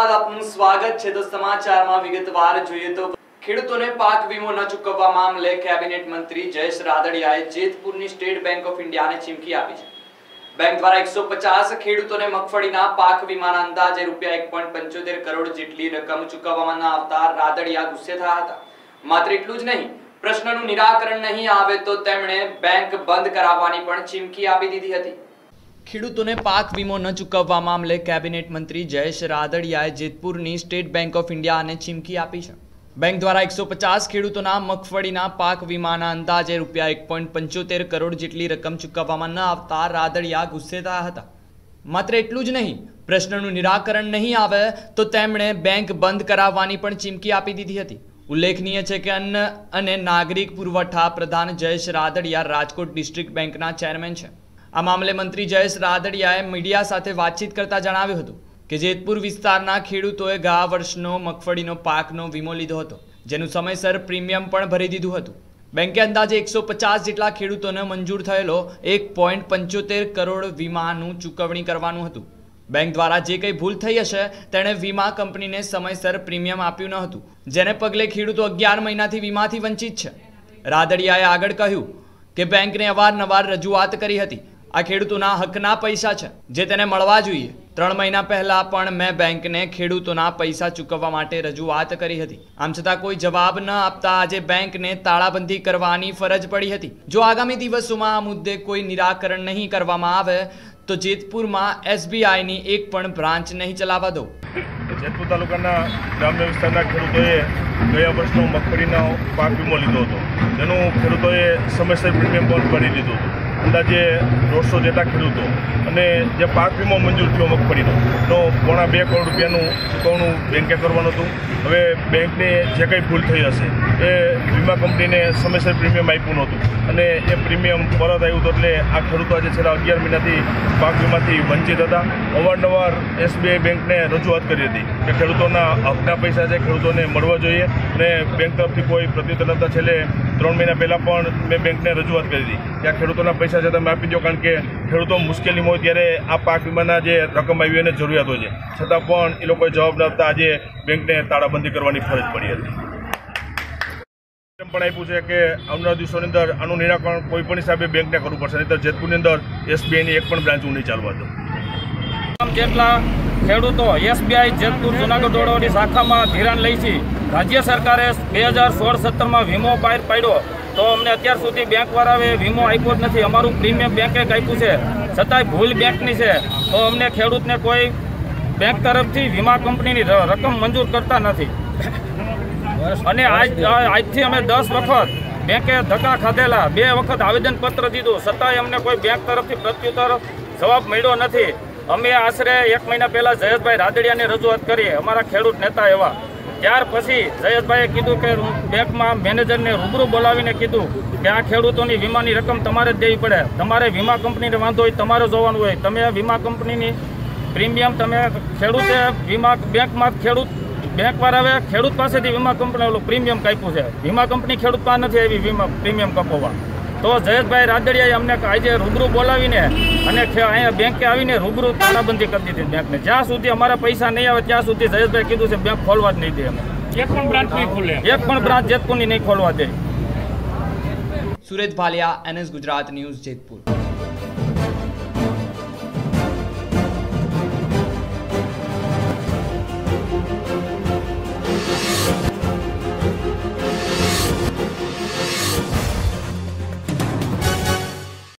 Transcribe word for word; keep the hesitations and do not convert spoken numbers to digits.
બાદ આપનું સ્વાગત છે। તો સમાચારમાં વિગતવાર જોઈએ તો ખેડૂતોને પાક વીમો ન ચૂકવવા મામલે કેબિનેટ મંત્રી જયેશ રાદડિયાએ જેતપુરની સ્ટેટ બેંક ઓફ ઇન્ડિયાને ચીમકી આપી છે। બેંક દ્વારા એકસો પચાસ ખેડૂતોને મગફળીના પાક વીમાના અંદાજે રૂપિયા એક પોઈન્ટ પંચોતેર કરોડ જેટલી રકમ ચૂકવવામાં ન આવતા રાદડિયા ગુસ્સે થયા હતા। માત્ર એટલું જ નહીં, પ્રશ્નનું નિરાકરણ નહીં આવે તો તેમણે બેંક બંધ કરાવવાની પણ ચીમકી આપી દીધી હતી। ખેડૂતોને પાક વીમો ન ચૂકવવા મામલે કેબિનેટ મંત્રી જયેશ રાદડિયાએ જેતપુરની સ્ટેટ બેંક ઓફ ઇન્ડિયાને ચીમકી આપી છે। બેંક દ્વારા એકસો પચાસ ખેડૂતોના મગફળીના પાક વીમાના અંદાજે રૂપિયા એક પોઈન્ટ પંચોતેર કરોડ જેટલી રકમ ચૂકવવામાં ન આવતા રાદડિયા ગુસ્સે થયા હતા। માત્ર એટલું જ નહીં, પ્રશ્નનું નિરાકરણ નહીં આવે તો તેમણે બેંક બંધ કરાવવાની પણ ચીમકી આપી દીધી હતી। ઉલ્લેખનીય છે કે અન્ન અને નાગરિક પુરવઠા પ્રધાન જયેશ રાદડિયા રાજકોટ ડિસ્ટ્રિક્ટ બેંકના ચેરમેન છે। આ મામલે મંત્રી જયેશ રાદડિયાએ મીડિયા સાથે વાતચીત કરતા જણાવ્યું હતું કે જેતપુર વિસ્તારના ખેડૂતોએ ગયા વર્ષનો મગફળીનો પાકનો વીમો લીધો હતો, જેનું સમયસર પ્રીમિયમ પણ ભરી દીધું હતું। બેંકે અંદાજે એકસો પચાસ જેટલા ખેડૂતોને મંજૂર થયેલો એક પોઈન્ટ પંચોતેર કરોડ વીમાનું ચૂકવણી કરવાનું હતું। બેંક દ્વારા જે કંઈ ભૂલ થઈ હશે તેણે વીમા કંપનીને સમયસર પ્રીમિયમ આપ્યું ન હતું, જેને પગલે ખેડૂતો અગિયાર મહિનાથી વીમાથી વંચિત છે। રાદડિયાએ આગળ કહ્યું કે બેંકને અવારનવાર રજૂઆત કરી હતી। આ ખેડૂતોના હકના પૈસા છે જે તેને મળવા જોઈએ। ત્રણ મહિના પહેલા પણ મેં બેંકને ખેડૂતોના પૈસા ચૂકવવા માટે રજૂઆત કરી હતી, આમ છતાં કોઈ જવાબ ન આપતા આજે બેંકને તાળાબંધી કરવાની ફરજ પડી હતી। જો આગામી દિવસોમાં આ મુદ્દે કોઈ નિરાકરણ નહીં કરવામાં આવે તો જેતપુરમાં એસબીઆઈની એક પણ બ્રાન્ચ નહીં ચલાવવા દો। જેતપુર તાલુકાના ગ્રામ્ય વિસ્તારના ખેડૂતોએ ગયા વર્ષનો મગફળીનો પાક વીમો લીધો હતો, જેનું ખેડૂતોએ સમયસર પ્રીમિયમ પણ ભરી લીધું હતું। અંદાજે દોઢસો જેટલા ખેડૂતો અને જે પાક વીમો મંજૂર થયો મગફળીનો તો પોણા બે કરોડ રૂપિયાનું ચૂકવણું બેંકે કરવાનું હતું। હવે બેંકને જે કંઈ ભૂલ થઈ હશે એ વીમા કંપનીને સમયસર પ્રીમિયમ આપ્યું નહોતું અને એ પ્રીમિયમ પરત આવ્યું હતું, એટલે આ ખેડૂતો આજે છેલ્લા અગિયાર મહિનાથી પાક વીમાથી વંચિત હતા। અવારનવાર એસબીઆઈ બેંકને રજૂઆત કરી હતી કે ખેડૂતોના હકના પૈસા છે, ખેડૂતોને મળવા જોઈએ અને બેંક તરફથી કોઈ પ્રત્યુત્તર નહોતા। છેલ્લે ત્રણ મહિના પહેલાં પણ મેં બેંકને રજૂઆત કરી હતી કે આ ખેડૂતોના પૈસા છે તમે આપી દો, કારણ કે ખેડૂતો મુશ્કેલીમાં હોય ત્યારે આ પાક વીમાના જે રકમ આવી એને જરૂરિયાત હોય છે, છતાં પણ એ લોકોએ જવાબ ન આપતા આજે બેંકને તાળાબંધી કરવાની ફરજ પડી હતી। પણ આપ્યું છે કે આવનારા દિવસોની અંદર આનું નિરાકરણ કોઈ પણ હિસાબે બેંકને કરવું પડશે, નહીં તો જેતપુરની અંદર એસબીઆઈની એક પણ બ્રાન્ચ નહીં ચાલવા દો। જેટલા ખેડૂતો એસબીઆઈ જેતપુર જુનાગઢ રોડની શાખામાં ધિરાણ લઈ છે, રાજ્ય સરકારે બે હજાર સોળ સત્તરમાં વીમો બહાર પાડ્યો તો અમને અત્યાર સુધી બેંકવાળાએ વીમો આપ્યો જ નથી। અમારું પ્રીમિયમ બેંકે આપ્યું છે, છતાંય ભૂલ બેંકની છે તો અમને ખેડૂતને કોઈ બેંક તરફથી વીમા કંપનીની રકમ મંજૂર કરતા નથી અને આજ આજથી અમે દસ વખત બેંકે ધક્કા ખાધેલા, બે વખત આવેદનપત્ર દીધું, છતાંય અમને કોઈ બેંક તરફથી પ્રત્યુત્તર જવાબ મળ્યો નથી। અમે આશરે એક મહિના પહેલાં જયેશભાઈ રાદડિયાને રજૂઆત કરી, અમારા ખેડૂત નેતા એવા। ત્યાર પછી જયેશભાઈએ કીધું કે બેંકમાં મેનેજરને રૂબરૂ બોલાવીને કીધું કે આ ખેડૂતોની વીમાની રકમ તમારે જ દેવી પડે, તમારે વીમા કંપનીને વાંધો હોય તમારે જોવાનું હોય, તમે વીમા કંપનીની પ્રીમિયમ તમે ખેડૂતે વીમા બેંકમાં ખેડૂત બેંકવાળાએ ખેડૂત પાસેથી વીમા કંપની ઓલું પ્રીમિયમ કાપ્યું છે, વીમા કંપની ખેડૂત પાસે નથી આવી વીમા પ્રીમિયમ કપાવવા। તો જયેશભાઈ રાદડિયાએ અમને આજે રૂબરૂ બોલાવીને અને અહીંયા બેંકે આવીને રૂબરૂ તાળાબંધી કરી દીધી બેંકને। જ્યાં સુધી અમારા પૈસા નહીં આવે ત્યાં સુધી જયેશભાઈ કીધું છે બેંક ખોલવા જ નહીં દે, અમે એક પણ બ્રાન્ચ નહીં ખોલે, એક પણ બ્રાન્ચ જેતપુરની નહીં ખોલવા દે। Suresh Bhaliya, NS Gujarat news, Jetpur.